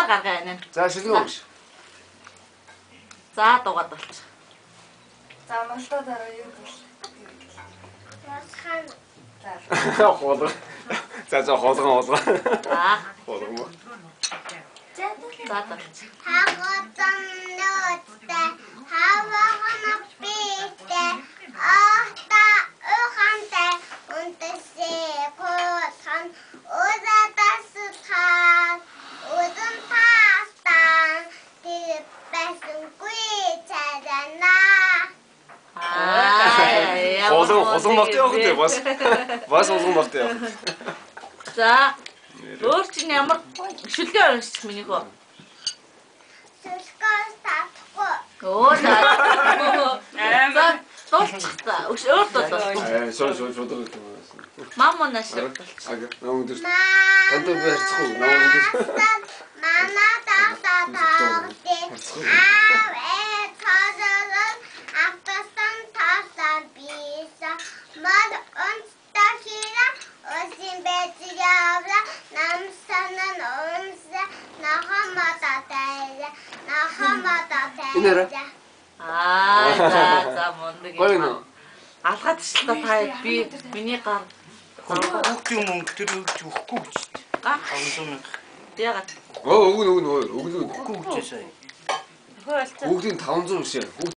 гаргаа энэ. За шилэн өгш. За дугаад болчих. За молдоо дараа юу гэл. Ясхан. Хоолгоо. За хоолгоо. За. Хоолгоо. За дугаар. Хаготон нөттэй хавахна битээ ахта ухантай унтසේ косан удатасхан удун пастан типэсэн гүйцэдэнэ. Хоолгоо мартаа явах дээ бас. Бас хоолгоо мартаа явах. За. Өөр чинь ямар шүлгээ уншчих миний хөө. Сүлгөөс татахгүй. Оо за. Дуусчих та. Өөр дуусах. Шууд. Мама нашиг. Ага, нөөдөр. Тантаа барьцгүй. Нөөдөр. Мама таатаатай. Автосан таасан биса. Мод онстахира осин бэжиявла намсанан онса нахамататай. За мундаг. Гойно. Алгаад ч та би миний гар Хүүхдийн мөнгө тэр өгч өгөхгүй ч. 500 мянга. ягаад Өгнө. Өгөхгүй ч сая. хөөөлцөө Бүгдийн 500 биш.